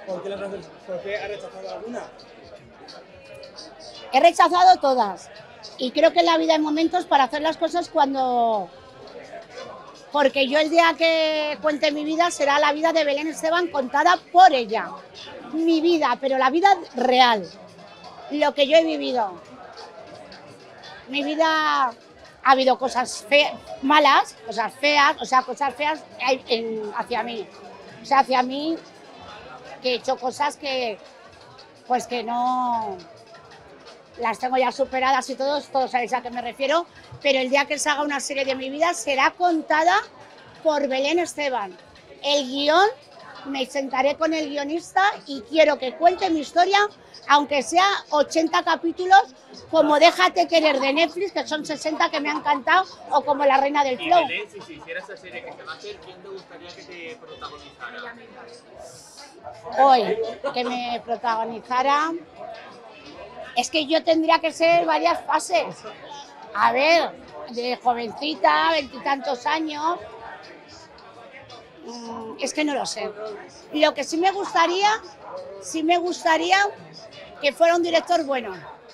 ¿Por qué has rechazado alguna? He rechazado todas. Y creo que en la vida hay momentos para hacer las cosas cuando... Porque yo el día que cuente mi vida será la vida de Belén Esteban contada por ella. Mi vida, pero la vida real. Lo que yo he vivido. Mi vida ha habido cosas malas, cosas feas, cosas feas hacia mí. O sea, hacia mí que he hecho cosas que no las tengo ya superadas y todos sabéis a qué me refiero, pero el día que se haga una serie de mi vida será contada por Belén Esteban. El guión, me sentaré con el guionista y quiero que cuente mi historia, aunque sea 80 capítulos, como Déjate querer de Netflix, que son 60 que me han encantado, o como La reina del flow. Y Belén, si hicieras esa serie que se va a hacer, ¿quién te gustaría que te protagonizara? Hoy, que me protagonizara... Es que yo tendría que ser varias fases. A ver, de jovencita, 20 y tantos años... Es que no lo sé. Lo que sí me gustaría que fuera un director bueno.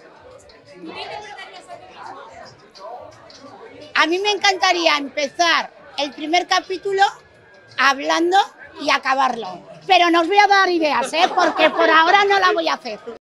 A mí me encantaría empezar el primer capítulo hablando y acabarlo. Pero no os voy a dar ideas, porque por ahora no la voy a hacer.